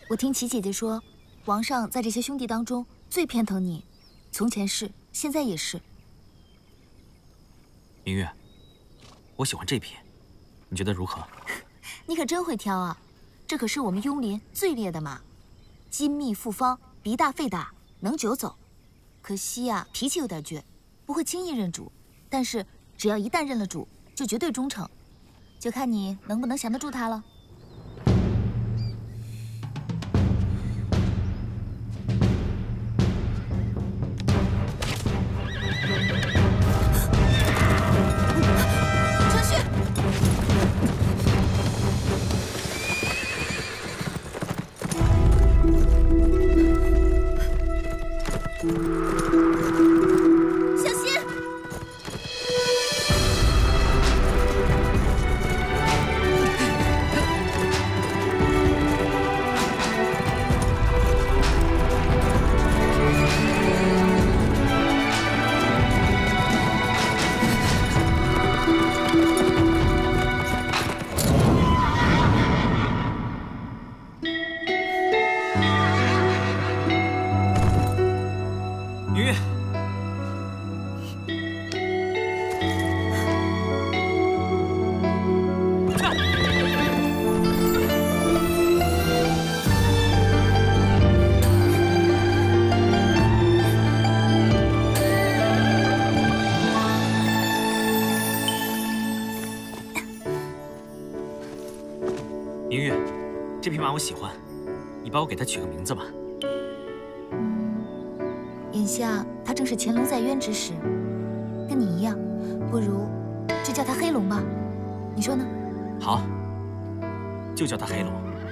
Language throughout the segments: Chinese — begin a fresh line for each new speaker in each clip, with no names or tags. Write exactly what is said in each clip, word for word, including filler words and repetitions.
我听齐姐姐说，王上在这些兄弟当中最偏疼你，从前是，现在也是。
明月，我喜欢这匹，你觉得如何？
你可真会挑啊！这可是我们雍林最烈的马，筋密复方，鼻大肺大，能久走。可惜呀、啊，脾气有点倔，不会轻易认主。但是只要一旦认了主，就绝对忠诚。就看你能不能降得住他了。
明月，这匹马我喜欢，你帮我给它取个名字吧。
嗯，眼下它正是潜龙在渊之时，跟你一样，不如就叫它黑龙吧，你说呢？
好，就叫它黑龙。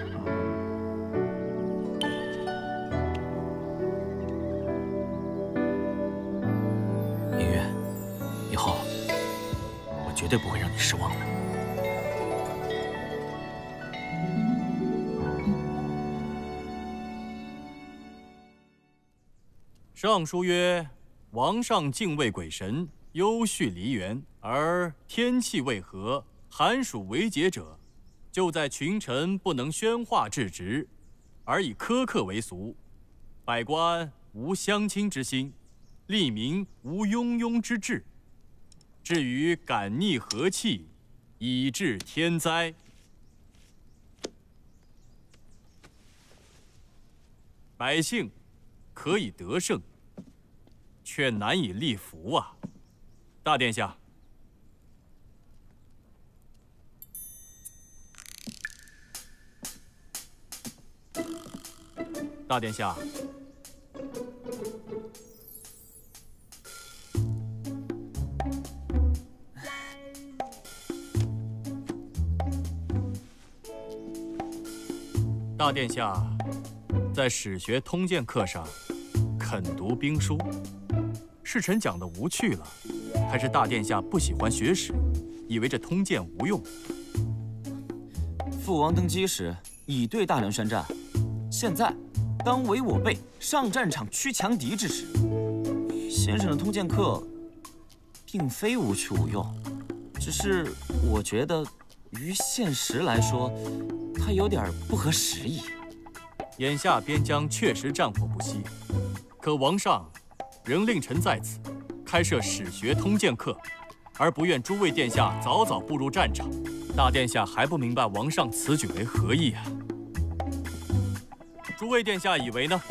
明月，以后我绝对不会让你失望的。
上书曰：“王上敬畏鬼神，忧恤梨园，而天气未和，寒暑为节者，就在群臣不能宣化治职，而以苛刻为俗，百官无相亲之心，吏民无庸庸之志。至于感逆和气，以致天灾。百姓可以得胜。” 却难以立服啊！大殿下，大殿下，大殿下，在史学通鉴课上肯读兵书。 是臣讲的无趣了，还是大殿下不喜欢学史，以为这通鉴无用？
父王登基时已对大梁宣战，现在当为我辈上战场驱强敌之时。先生的通鉴课并非无趣无用，只是我觉得于现实来说，它有点不合时宜。
眼下边疆确实战火不息，可王上 仍令臣在此开设史学通鉴课，而不愿诸位殿下早早步入战场。大殿下还不明白王上此举为何意啊？诸位殿下以为呢？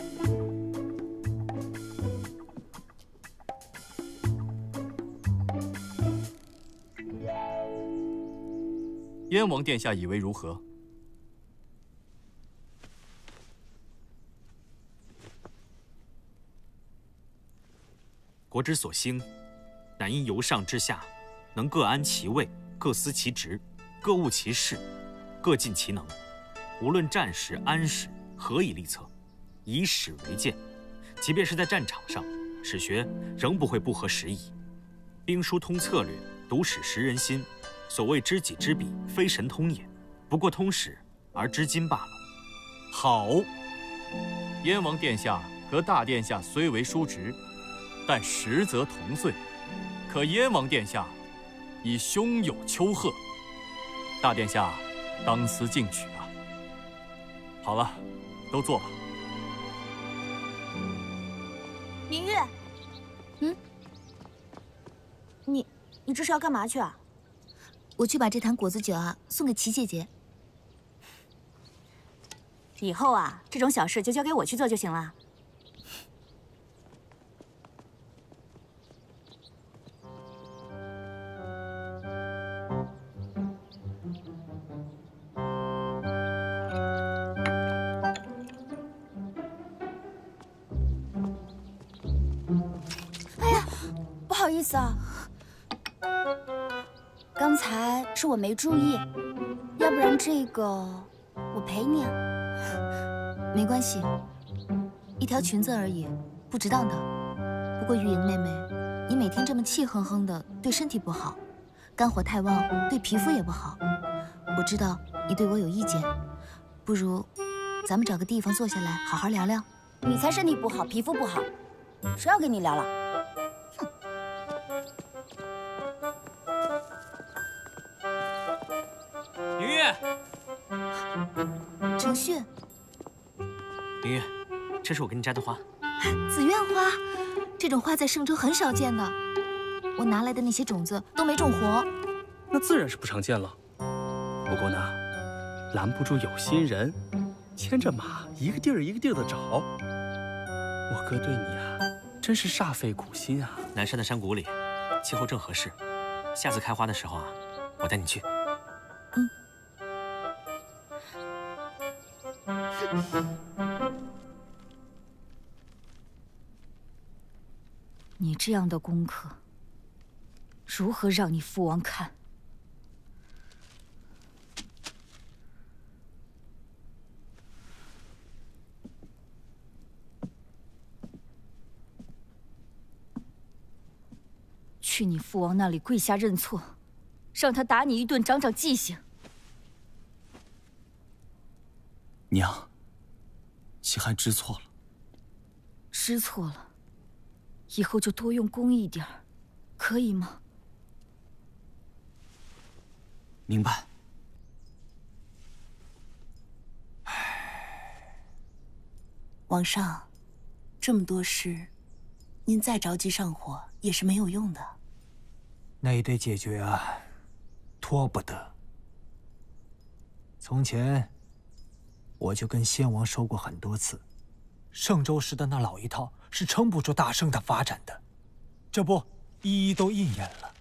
燕王殿下以为如何？
国之所兴，乃因由上至下，能各安其位，各司其职，各务其事，各尽其能。无论战时、安时，何以立策？以史为鉴。即便是在战场上，史学仍不会不合时宜。兵书通策略，读史识人心。所谓知己知彼，非神通也，不过通史而知今罢了。
好，燕王殿下和大殿下虽为叔侄， 但实则同岁，可燕王殿下已胸有丘壑，大殿下当思进取啊！好了， 都坐吧。
明玉，
嗯，你你这是要干嘛去啊？
我去把这坛果子酒啊送给齐姐姐。
以后啊，这种小事就交给我去做就行了。哎呀，不好意思啊，刚才是我没注意，要不然这个我赔你啊。
没关系，一条裙子而已，不值当的。不过玉莹妹妹，你每天这么气哼哼的，对身体不好，肝火太旺，对皮肤也不好。我知道你对我有意见，不如咱们找个地方坐下来，好好聊聊。
你才身体不好，皮肤不好，谁要跟你聊了？
哼。明月，
程旭。
明月，这是我给你摘的花。
紫苑花，这种花在嵊州很少见的。我拿来的那些种子都没种活。
那自然是不常见了。不过呢，拦不住有心人，牵着马一个地儿一个地儿的找。我哥对你啊，真是煞费苦心啊。
南山的山谷里，气候正合适。下次开花的时候啊，我带你去。
嗯。
你这样的功课，如何让你父王看？去你父王那里跪下认错，让他打你一顿，长长记性。
娘，齐寒知错了。
知错了。以后就多用功一点儿，可以吗？
明白。
皇上，这么多事，您再着急上火也是没有用的。
那得解决啊，拖不得。从前，我就跟先王说过很多次，嵊州市的那老一套是撑不住大圣的发展的，这不一一都应验了。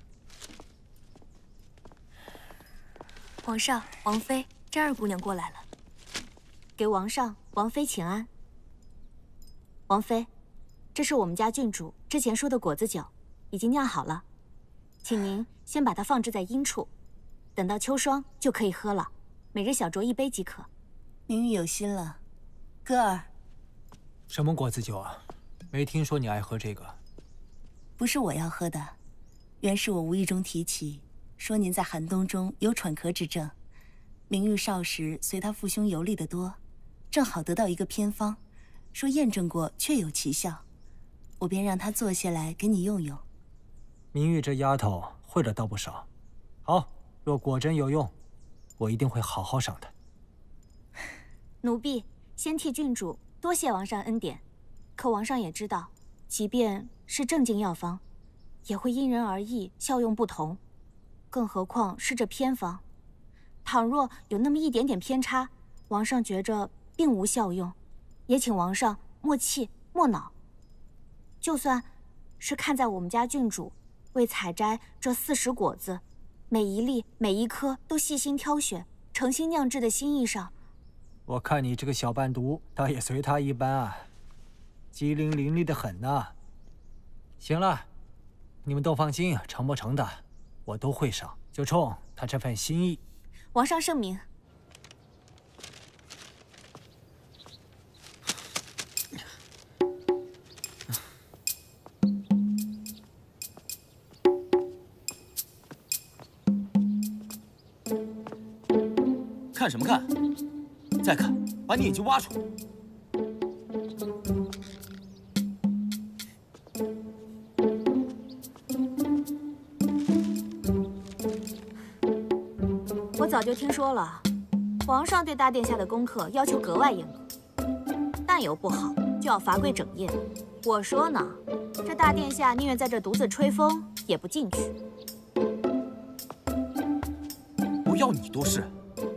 皇上、王妃，詹二姑娘过来了，给王上、王妃请安。王妃，这是我们家郡主之前说的果子酒，已经酿好了，请您先把它放置在阴处，等到秋霜就可以喝了，每日小酌一杯即可。
明玉有心了，歌儿。
什么果子酒啊？没听说你爱喝这个。
不是我要喝的，原是我无意中提起，说您在寒冬中有喘咳之症，明玉少时随他父兄游历得多，正好得到一个偏方，说验证过确有奇效，我便让他坐下来给你用用。
明玉这丫头会的倒不少，好，若果真有用，我一定会好好赏她。
奴婢先替郡主多谢王上恩典，可王上也知道，即便是正经药方，也会因人而异，效用不同，更何况是这偏方。倘若有那么一点点偏差，王上觉着并无效用，也请王上莫气莫恼。就算是看在我们家郡主为采摘这四十果子，每一粒每一颗都细心挑选，诚心酿制的心意上，
我看你这个小伴读倒也随他一般啊，机灵伶俐的很呐。行了，你们都放心，成不成的我都会赏，就冲他这份心意。
王上圣明。
看什么看？再看，把你眼睛挖出来！
我早就听说了，皇上对大殿下的功课要求格外严格， 饭又不好，就要罚跪整夜。我说呢，这大殿下宁愿在这独自吹风，也不进去。
不要你多事。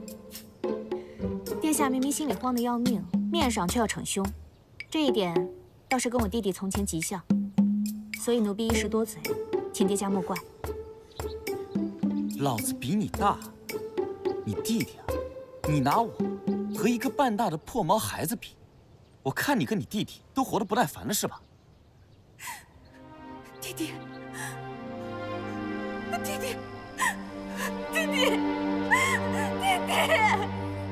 殿下明明心里慌得要命，面上却要逞凶，这一点倒是跟我弟弟从前极像。所以奴婢一时多嘴，请殿下莫怪。
老子比你大，你弟弟啊，你拿我和一个半大的破毛孩子比，我看你跟你弟弟都活得不耐烦了是吧？
弟弟，弟弟，弟弟，弟弟，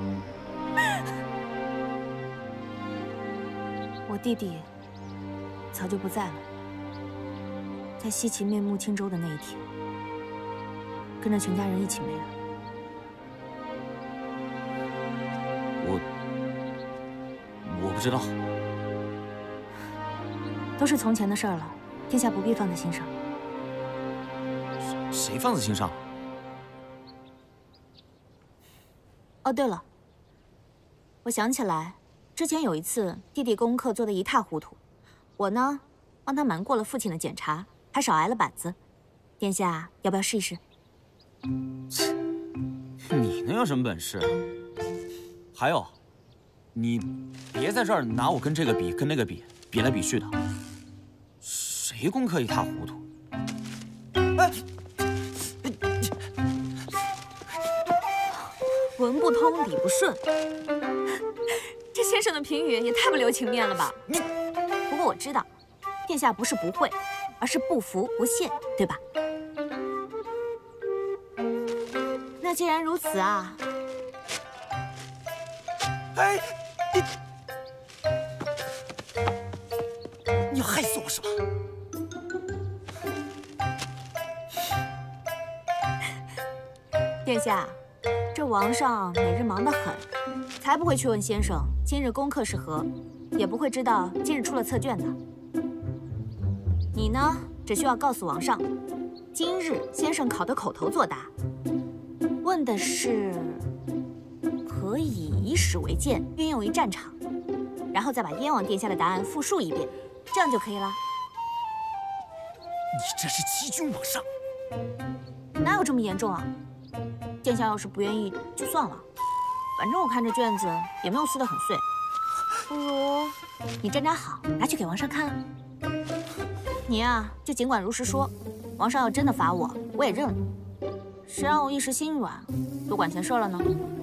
我弟弟早就不在了，在西岐面目青州的那一天，跟着全家人一起没了。
我我不知道，
都是从前的事儿了，殿下不必放在心上。
谁放在心上？
哦，对了，我想起来，之前有一次弟弟功课做得一塌糊涂，我呢帮他瞒过了父亲的检查，还少挨了板子。殿下要不要试一试？
你能有什么本事？还有，你别在这儿拿我跟这个比，跟那个比，比来比去的。谁功课一塌糊涂？哎，
文不通，理不顺，这先生的评语也太不留情面了吧？你，不过我知道，殿下不是不会，而是不服不屑，对吧？那既然如此啊，
哎，你，你要害死我是吧？
殿下，这王上每日忙得很，才不会去问先生今日功课是何，也不会知道今日出了测卷的。你呢，只需要告诉王上，今日先生考的口头作答，问的是可以以史为鉴，运用于战场，然后再把燕王殿下的答案复述一遍，这样就可以了。
你这是欺君罔上！
哪有这么严重啊？殿下要是不愿意就算了，反正我看这卷子也没有撕得很碎，不如你站站好，拿去给王上看啊。你呀，就尽管如实说，王上要真的罚我，我也认了。谁让我一时心软，多管闲事了呢？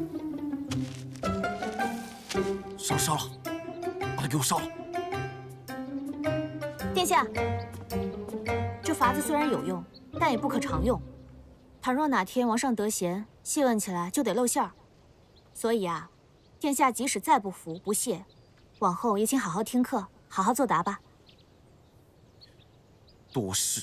烧烧了，把它给我烧了！
殿下，这法子虽然有用，但也不可常用。倘若哪天王上得闲，细问起来就得露馅儿。所以啊，殿下即使再不服不屑，往后也请好好听课，好好作答吧。
多事。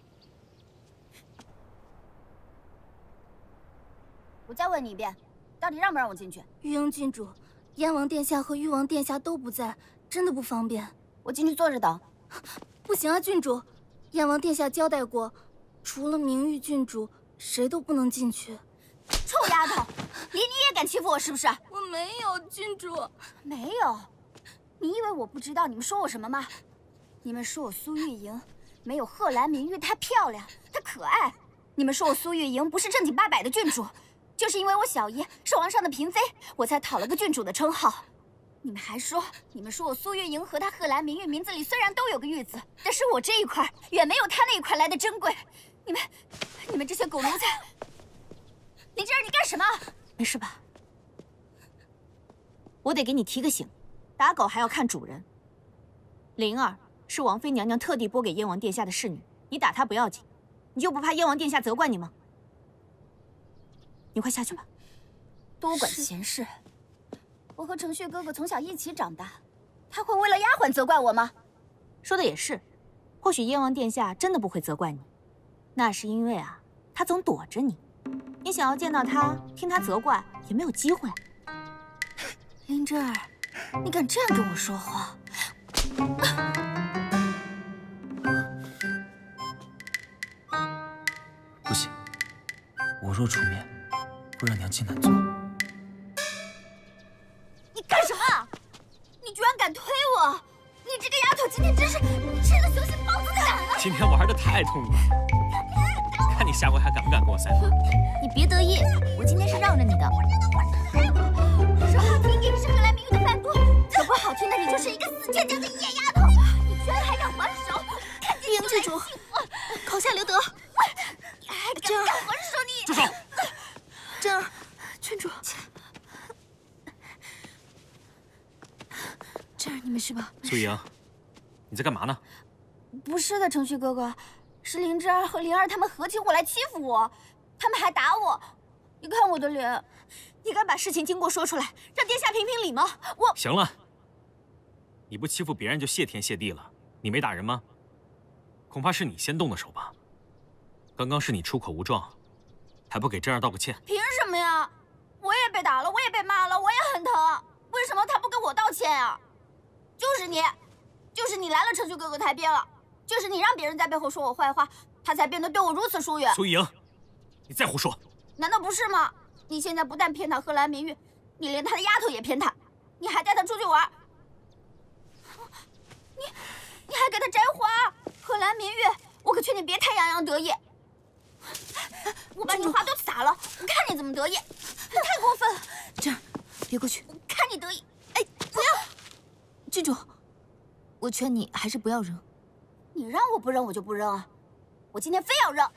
我再问你一遍，到底让不让我进去？
玉英郡主，燕王殿下和誉王殿下都不在，真的不方便。
我进去坐着等。
不行啊，郡主，燕王殿下交代过，除了明玉郡主，谁都不能进去。
臭丫头，连你也敢欺负我是不是？
我没有，郡主。
没有？你以为我不知道你们说我什么吗？你们说我苏玉莹没有贺兰明玉她漂亮，她可爱。你们说我苏玉莹不是正经八百的郡主，就是因为我小姨是王上的嫔妃，我才讨了个郡主的称号。你们还说，你们说我苏玉莹和她贺兰明玉名字里虽然都有个玉字，但是我这一块远没有她那一块来的珍贵。你们，你们这些狗奴才！林芝儿，你干什么？
没事吧？我得给你提个醒，打狗还要看主人。灵儿是王妃娘娘特地拨给燕王殿下的侍女，你打她不要紧，你就不怕燕王殿下责怪你吗？你快下去吧。
多管闲事。我和程旭哥哥从小一起长大，他会为了丫鬟责怪我吗？
说的也是，或许燕王殿下真的不会责怪你，那是因为啊，他总躲着你，你想要见到他，听他责怪也没有机会。
林芝儿，你敢这样跟我说话？
不行，我若出面，会让娘亲难做。
你干什么？你居然敢推
是吃了雄心豹子胆了！
今天玩的太痛快，看你下回还敢不敢跟我赛跑？
你别得意，我今天是让着你的。
说好听点是荷兰名誉的贩毒，说不好听的你就是一个死倔强的野丫头！你居然还敢还手！
林郡主，口下留德。
你还敢敢还手你？
住手！
真儿，郡主。真儿，你没事吧？
苏莹，你在干嘛呢？
不是的，程旭哥哥，是灵芝儿和灵儿他们合起伙来欺负我，他们还打我。你看我的脸，
你敢把事情经过说出来，让殿下评评理吗？我
行了，你不欺负别人就谢天谢地了。你没打人吗？恐怕是你先动的手吧？刚刚是你出口无状，还不给真儿道个歉？
凭什么呀？我也被打了，我也被骂了，我也很疼，为什么他不跟我道歉啊？就是你，就是你来了程旭哥哥台边了，就是你让别人在背后说我坏话，他才变得对我如此疏远。
苏莹，你再胡说！
难道不是吗？你现在不但偏袒贺兰明玉，你连他的丫头也偏袒，你还带他出去玩，你你还给他摘花。贺兰明玉，我可劝你别太洋洋得意，我把你花都撒了，我看你怎么得意！你太过分了！
真儿，别过去，
我看你得意！
哎，不要！郡主，我劝你还是不要扔。
你让我不扔，我就不扔啊！我今天非要扔！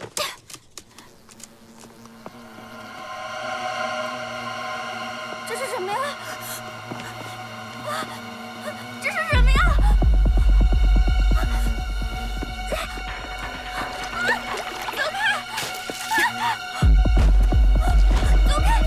这是什么呀？啊！这是什么呀？走开！走开！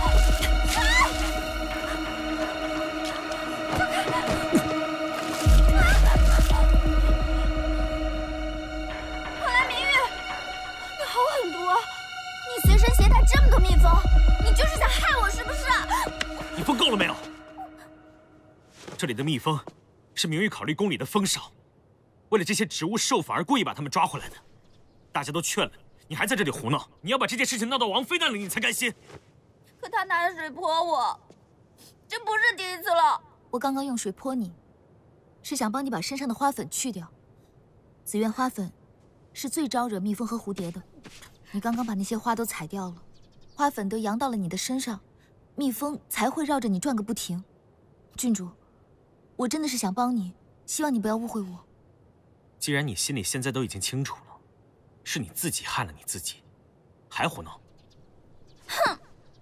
贺兰明玉，你好狠毒啊！你随身携带这么多蜜蜂，你就是想害我是不是？
你疯够了没有？这里的蜜蜂是明玉考虑宫里的风少，为了这些植物授粉而故意把它们抓回来的。大家都劝了，你还在这里胡闹！你要把这件事情闹到王妃那里，你才甘心。
可他拿着水泼我，这不是第一次了。
我刚刚用水泼你，是想帮你把身上的花粉去掉。紫苑花粉是最招惹蜜蜂和蝴蝶的，你刚刚把那些花都采掉了，花粉都扬到了你的身上，蜜蜂才会绕着你转个不停。郡主，我真的是想帮你，希望你不要误会我。
既然你心里现在都已经清楚了，是你自己害了你自己，还胡闹！
哼！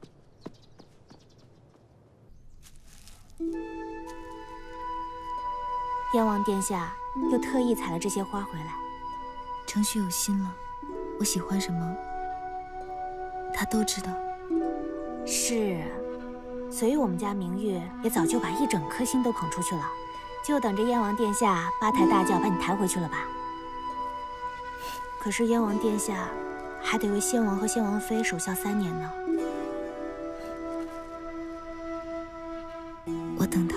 燕王殿下又特意采了这些花回来。
程旭有心了，我喜欢什么，他都知道。
是，所以我们家明玉也早就把一整颗心都捧出去了，就等着燕王殿下八抬大轿把你抬回去了吧。可是燕王殿下还得为先王和先王妃守孝三年呢。
我等他。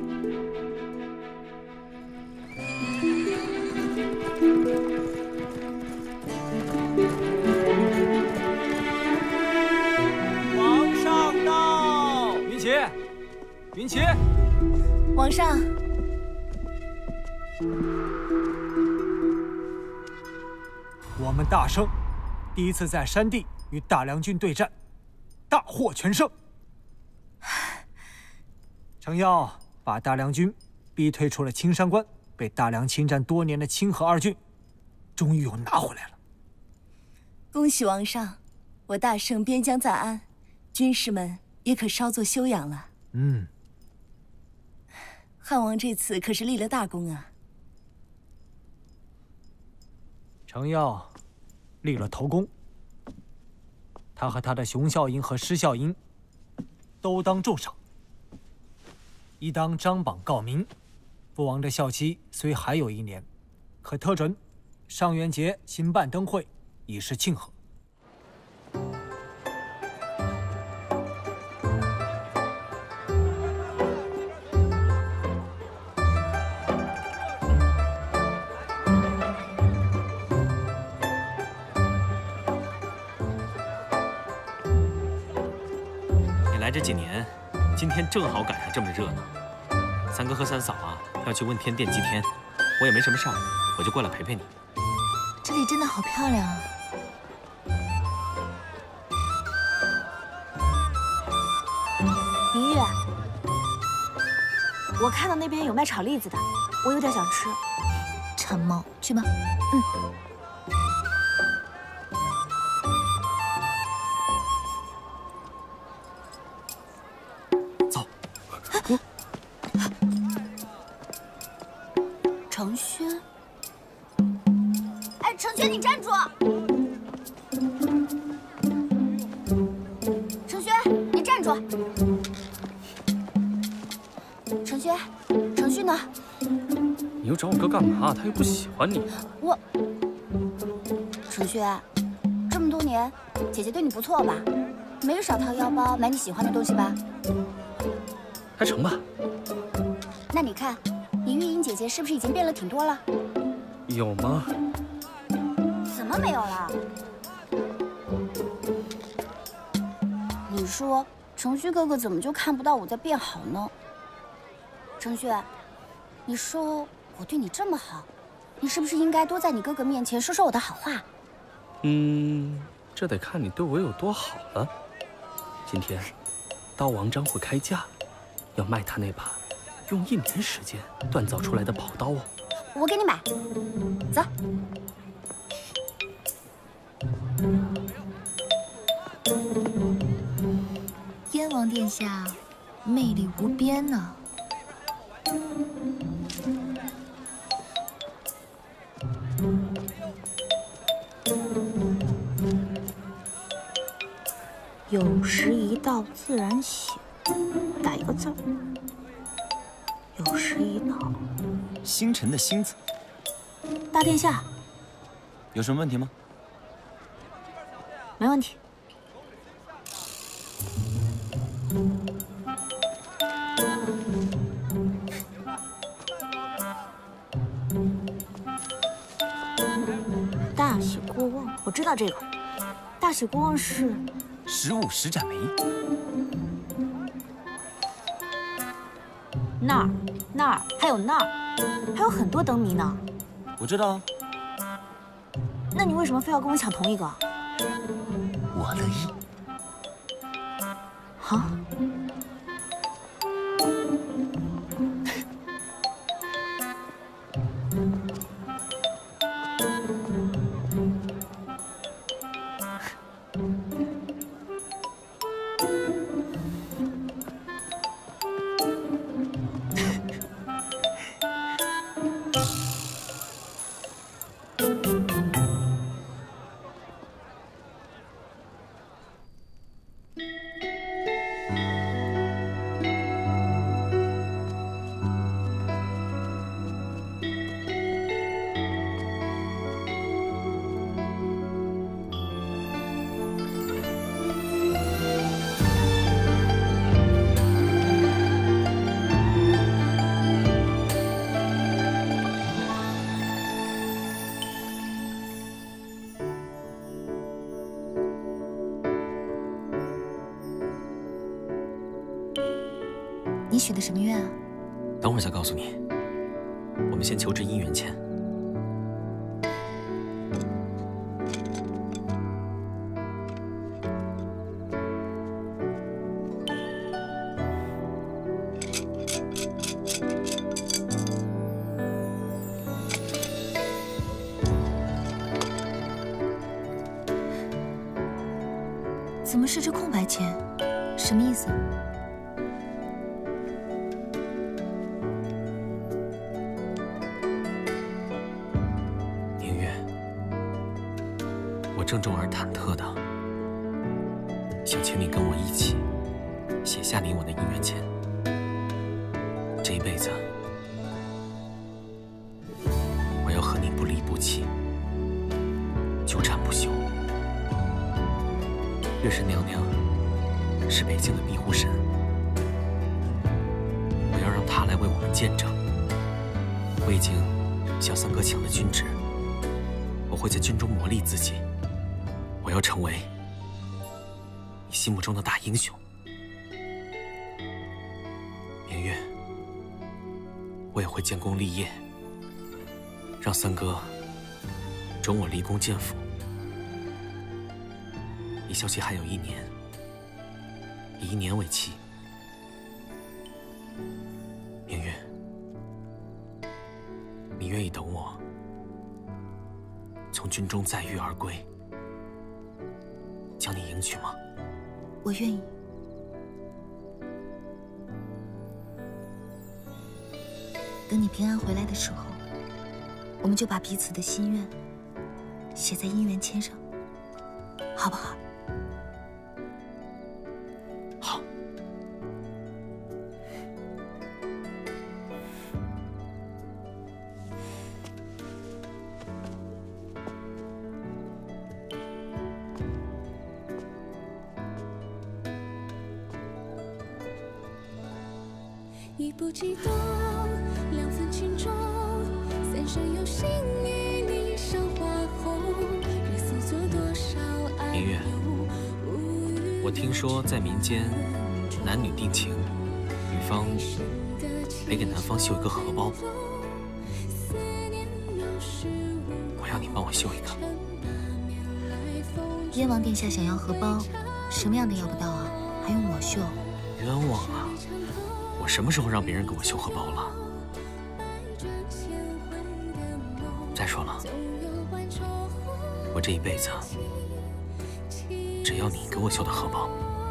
皇上到！云奇，云奇，
皇上。
我们大圣第一次在山地与大梁军对战，大获全胜。程耀把大梁军逼退出了青山关，被大梁侵占多年的清河二郡，终于又拿回来了。
恭喜皇上，我大圣边疆暂安，军士们也可稍作休养了。
嗯，
汉王这次可是立了大功啊！
程耀立了头功，他和他的熊笑营和施笑营都当重赏。一当张榜告明，父王的孝期虽还有一年，可特准上元节新办灯会，以示庆贺。
你来这几年，今天正好赶上这么热闹。三哥和三嫂啊，要去问天奠祭天， 我也没什么事儿，我就过来陪陪你。
这里真的好漂亮啊！
明玉，我看到那边有卖炒栗子的，我有点想吃。
陈猫，去吧。
嗯。
程轩，哎，程轩，你站住！程轩，你站住！程轩，程旭呢？
你又找我哥干嘛？他又不喜欢你。
我，程轩，这么多年，姐姐对你不错吧？没有少掏腰包买你喜欢的东西吧？
还成吧。
那你看。 你玉英姐姐是不是已经变了挺多了？
有吗？
怎么没有了？你说程旭哥哥怎么就看不到我在变好呢？程旭，你说我对你这么好，你是不是应该多在你哥哥面前说说我的好话？
嗯，这得看你对我有多好了。今天，刀王章会开价，要卖他那把。 用一年时间锻造出来的宝刀哦，
我给你买，走。
燕王殿下，魅力无边呢。
有时一道自然醒，打一个字儿。 有时一道，
星辰的星字。
大殿下，
有什么问题吗？
没问题。大喜过望，我知道这个。大喜过望是
十五十盏梅。
那儿，那儿，还有那儿，还有很多灯谜呢。
我知道啊。
那你为什么非要跟我抢同一个？
我乐意。
好。
你许的什么愿啊？
等会儿再告诉你。我们先求支姻缘签。
怎么是支空白签？什么意思？
郑重而忐忑的，想请你跟我一起写下你我的姻缘签。这一辈子，我要和你不离不弃，纠缠不休。月神娘娘是北境的庇护神，我要让她来为我们见证。我已经向三哥抢了军职，我会在军中磨砺自己。 我要成为你心目中的大英雄，明月。我也会建功立业， 让三哥准我立功建府，离消息还有一年，以一年为期。明月，你愿意等我从军中载誉而归，将你迎娶吗？
我愿意。等你平安回来的时候，我们就把彼此的心愿写在姻缘签上，好不好？
好。
一步激动，两分情衷，三生有幸与你赏花红，日思做多少爱。
明月，我听说在民间，男女定情，女方得给男方绣一个荷包，我要你帮我绣一个。
燕王殿下想要荷包，什么样的要不到啊？还用我绣？
冤枉啊！我什么时候让别人给我绣荷包了？再说了，我这一辈子只要你给我绣的荷包。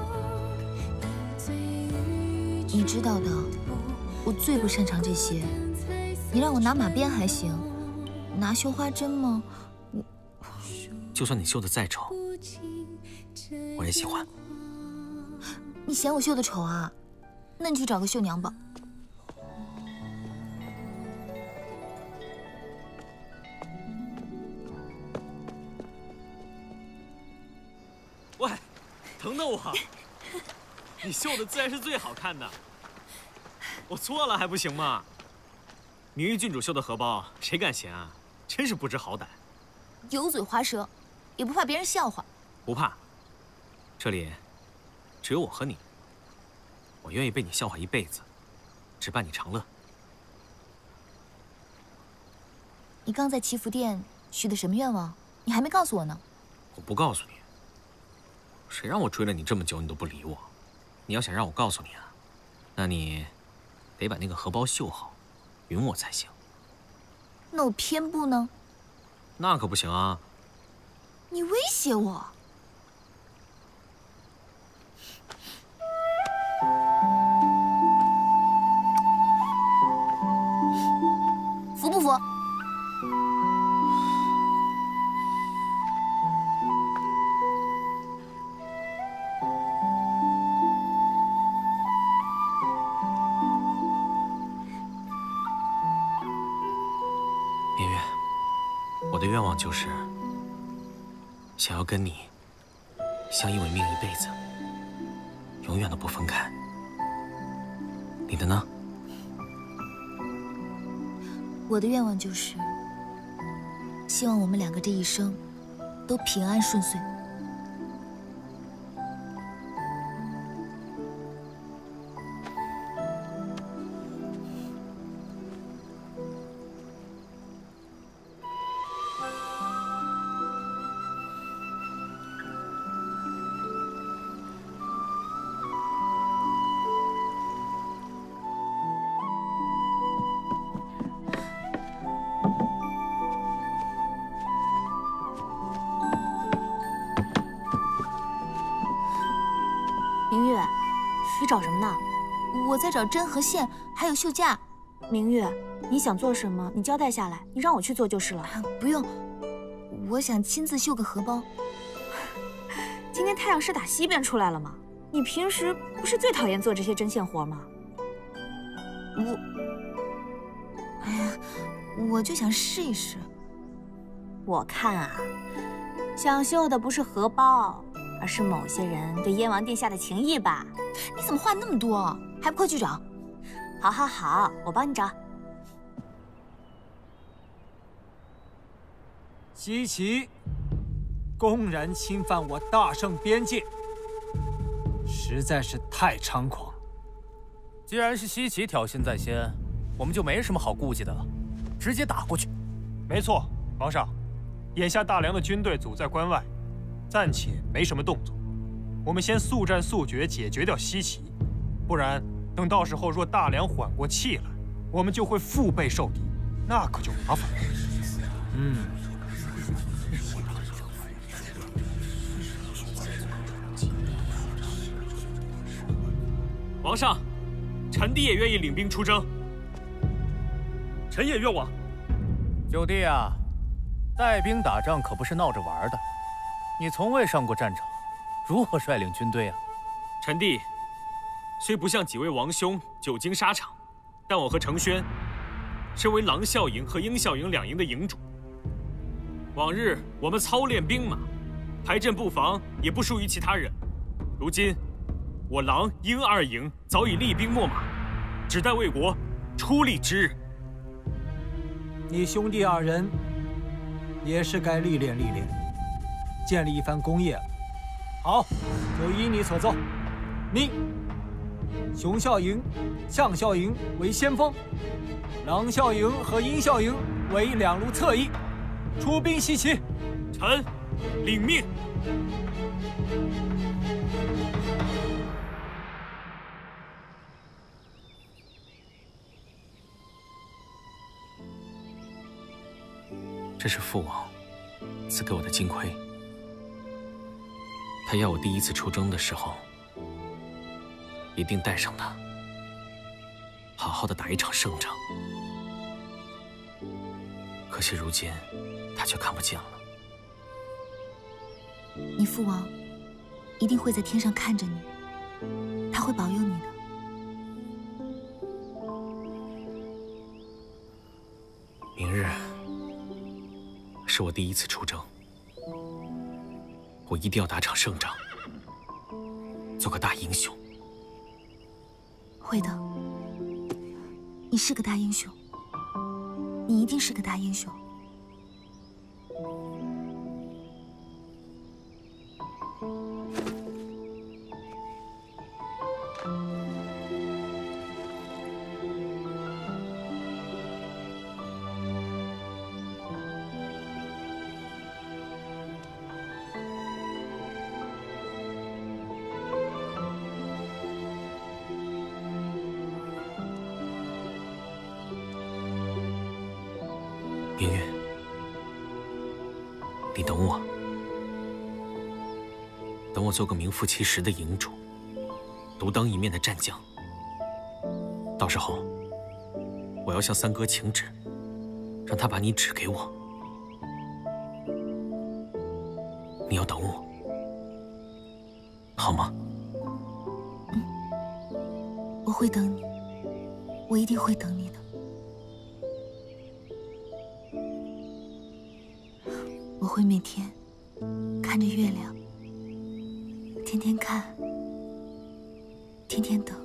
你知道的，我最不擅长这些。你让我拿马鞭还行，拿绣花针吗？我
就算你绣的再丑，我也喜欢。
你嫌我绣的丑啊？那你去找个绣娘吧。
喂，等等我！你绣的自然是最好看的。我错了还不行吗？明玉郡主绣的荷包，谁敢嫌啊？真是不知好歹。
油嘴滑舌，也不怕别人笑话。
不怕。这里只有我和你。我愿意被你笑话一辈子，只伴你长乐。
你刚在祈福殿许的什么愿望？你还没告诉我呢。
我不告诉你。谁让我追了你这么久，你都不理我？你要想让我告诉你啊，那你得把那个荷包绣好，允我才行。
那我偏不呢？
那可不行啊！
你威胁我？服不服？
明月，我的愿望就是想要跟你相依为命一辈子，永远都不分开。你的呢？
我的愿望就是，希望我们两个这一生都平安顺遂。
明月，你找什么呢？
我在找针和线，还有绣架。
明月，你想做什么？你交代下来，你让我去做就是了。
不用，我想亲自绣个荷包。
今天太阳是打西边出来了吗？你平时不是最讨厌做这些针线活吗？
我，哎呀，我就想试一试。
我看啊，想绣的不是荷包，而是某些人对燕王殿下的情谊吧？
你怎么话那么多？还不快去找？
好，好，好，我帮你找。
西岐公然侵犯我大圣边界，实在是太猖狂。
既然是西岐挑衅在先，我们就没什么好顾忌的了，直接打过去。
没错，皇上，眼下大梁的军队阻在关外，暂且没什么动作。我们先速战速决，解决掉西岐，不然等到时候若大梁缓过气来，我们就会腹背受敌，那可就麻烦了。
嗯。
皇上，臣弟也愿意领兵出征。
臣也愿往。
九弟啊，带兵打仗可不是闹着玩的。你从未上过战场，如何率领军队啊？
臣弟虽不像几位王兄久经沙场，但我和程轩身为狼啸营和鹰啸营两营的营主，往日我们操练兵马，排阵布防也不输于其他人。如今， 我狼鹰二营早已厉兵秣马，只待为国出力之日。
你兄弟二人也是该历练历练，建立一番功业了。好，就依你所奏，命熊啸营、象啸营为先锋，狼啸营和鹰啸营为两路侧翼，出兵西岐。
臣领命。 这是父王赐给我的金盔，他要我第一次出征的时候，一定带上它，好好的打一场胜仗。可惜如今，他却看不见了。
你父王一定会在天上看着你，他会保佑你的。
明日 是我第一次出征，我一定要打场胜仗，做个大英雄。
会的，你是个大英雄，你一定是个大英雄。
明月，你等我，等我做个名副其实的营主，独当一面的战将。到时候，我要向三哥请旨，让他把你指给我。你要等我，好吗？
嗯，我会等你，我一定会等你的。 我会每天看着月亮，天天看，天天等。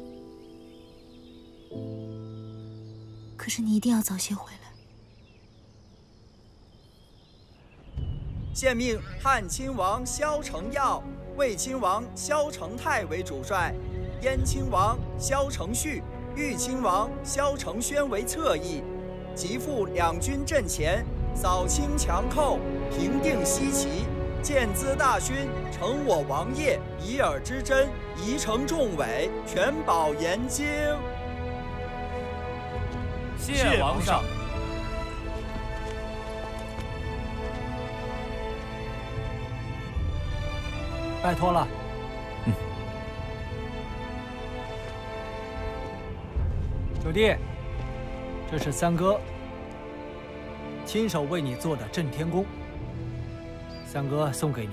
可是你一定要早些回来。
现命汉亲王萧承耀、魏亲王萧承泰为主帅，燕亲王萧承绪、豫亲王萧承轩为侧翼，即赴两军阵前，扫清强寇，平定西岐，建资大勋，成我王业，以尔之真，宜承重委，全保严京。
谢王上。
拜托了。
嗯。
九弟，这是三哥亲手为你做的震天弓，三哥送给你。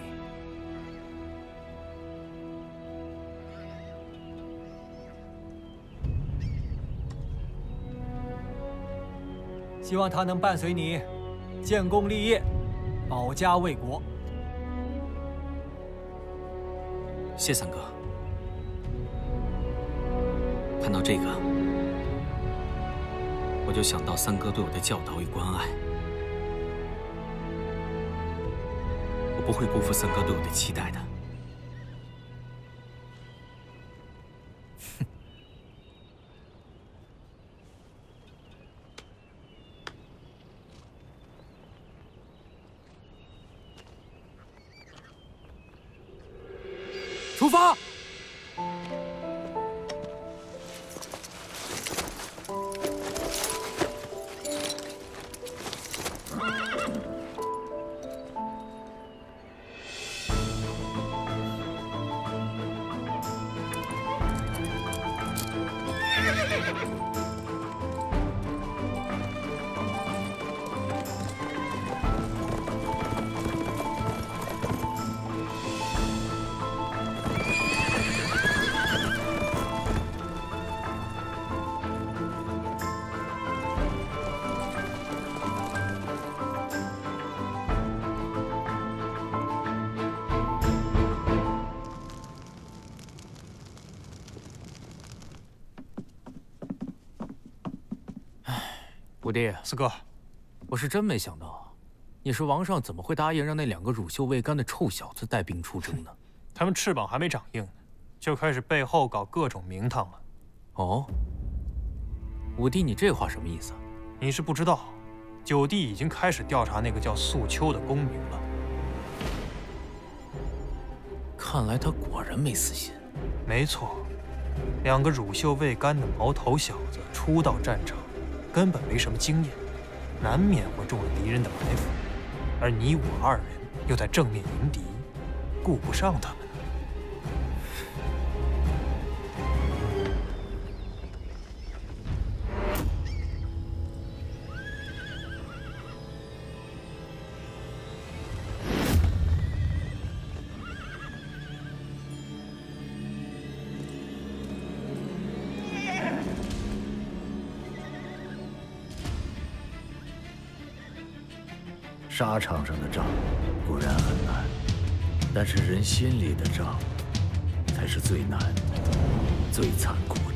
希望它能伴随你建功立业，保家卫国。
谢三哥。看到这个，我就想到三哥对我的教导与关爱。我不会辜负三哥对我的期待的。
发！
五弟，
四哥，
我是真没想到，你是王上怎么会答应让那两个乳臭未干的臭小子带兵出征呢？
他们翅膀还没长硬呢，就开始背后搞各种名堂了。
哦，五弟，你这话什么意思？
你是不知道，九弟已经开始调查那个叫素秋的宫女了。
看来他果然没死心。
没错，两个乳臭未干的毛头小子初到战场。 根本没什么经验，难免会中了敌人的埋伏，而你我二人又在正面迎敌，顾不上他们。
沙场上的仗固然很难，但是人心里的仗才是最难、最残酷的。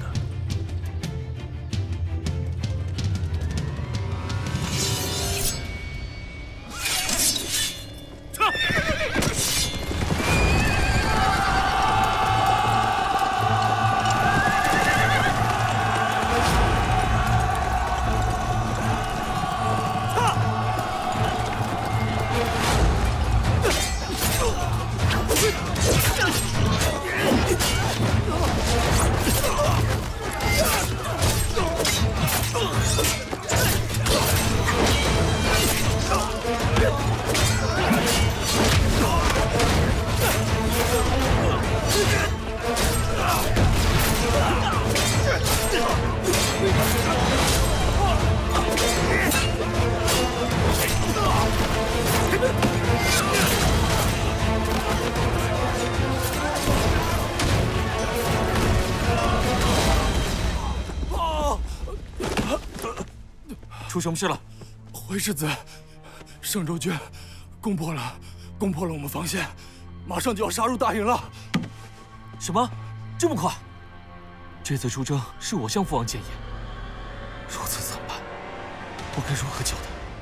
出什么事了？
回世子，圣州军攻破了，攻破了我们防线，马上就要杀入大营了。
什么？这么快？这次出征是我向父王建议，如此怎么办？我该如何交代？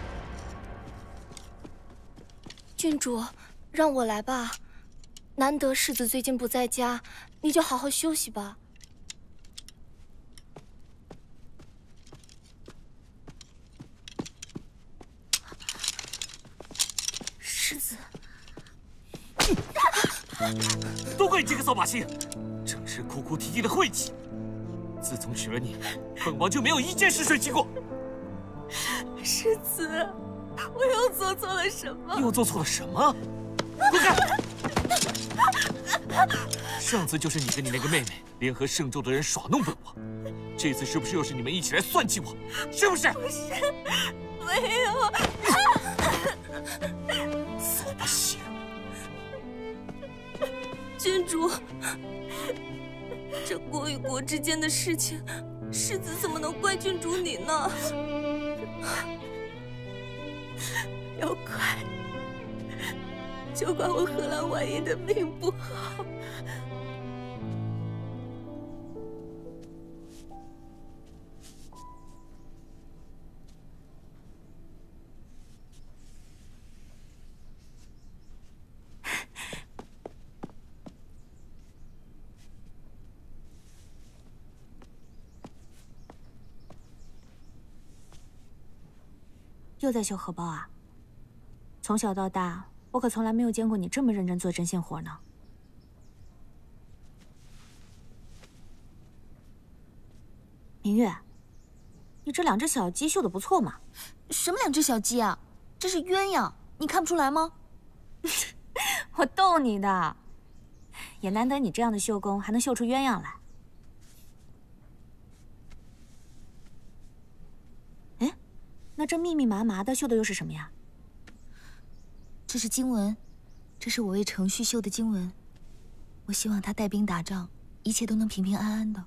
郡主，让我来吧。难得世子最近不在家，你就好好休息吧。
世子，
都怪你这个扫把星，整日哭哭啼啼的晦气。自从娶了你，本王就没有一件事顺心过。
世子，我又做错了什么？
又做错了什么？滚开！上次就是你跟你那个妹妹联合圣州的人耍弄本王，这次是不是又是你们一起来算计我？是不是？
不是，没有。
扫把星，
郡主，这国与国之间的事情，世子怎么能怪郡主你呢？要怪，就怪我荷兰婉音的命不好。
又在修荷包啊？从小到大，我可从来没有见过你这么认真做针线活呢。 明月，你这两只小鸡绣的不错嘛。
什么两只小鸡啊？这是鸳鸯，你看不出来吗？
我逗你的，也难得你这样的绣工还能绣出鸳鸯来。哎，那这密密麻麻的绣的又是什么呀？
这是经文，这是我为程旭绣的经文。我希望他带兵打仗，一切都能平平安安的。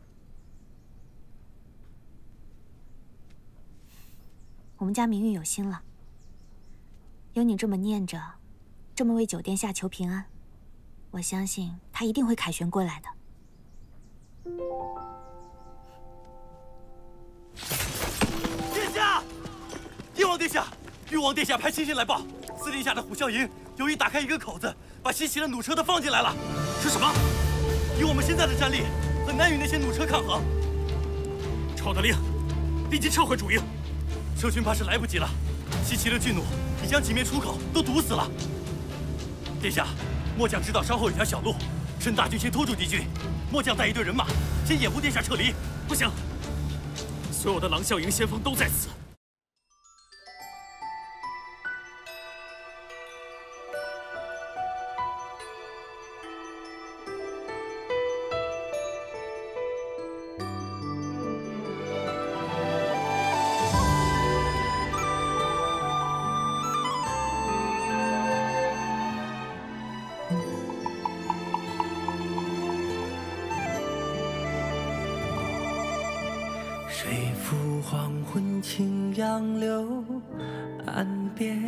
我们家明玉有心了，有你这么念着，这么为九殿下求平安，我相信他一定会凯旋归来的。
殿下，燕王殿下，玉王殿下派亲信来报，司令下的虎啸营有意打开一个口子，把西岐的弩车都放进来了。
是什么？
以我们现在的战力，很难与那些弩车抗衡。
抄得令，立即撤回主营。
撤军怕是来不及了，西岐的巨弩已将几面出口都堵死了。殿下，末将知道稍后有条小路，申大军先拖住敌军，末将带一队人马先掩护殿下撤离。
不行，所有的狼啸营先锋都在此。
水浮黄昏清杨柳岸边，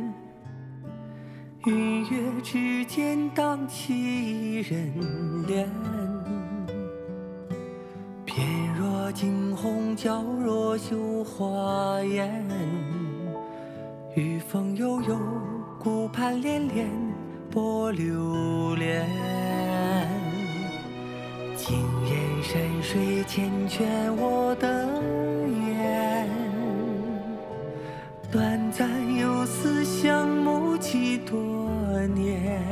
云月之间荡起人怜。翩若惊鸿，皎若绣花颜。雨风悠悠，顾盼连连，波流连。惊艳山水缱绻我的眼，短暂游丝相慕几多年，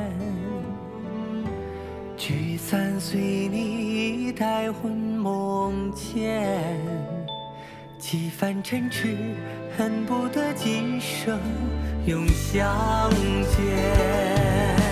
聚散随你待魂梦牵，几番尘痴恨不得今生永相见。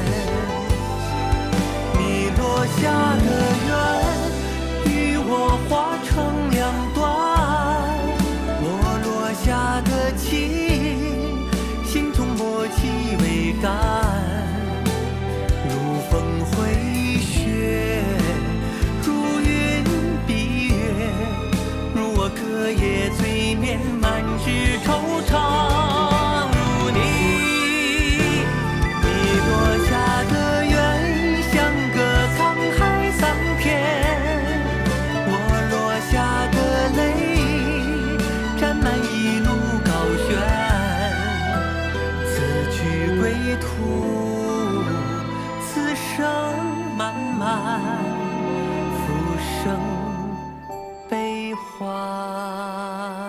你落下的缘与我划成两段，我落下的情心中默契未干。如风回雪，如云蔽月，如我隔夜醉眠，满纸惆怅。如你，你落下的缘像个沧海桑田，我落下的泪沾满一路高悬。此去归途，此生漫漫，浮生悲欢。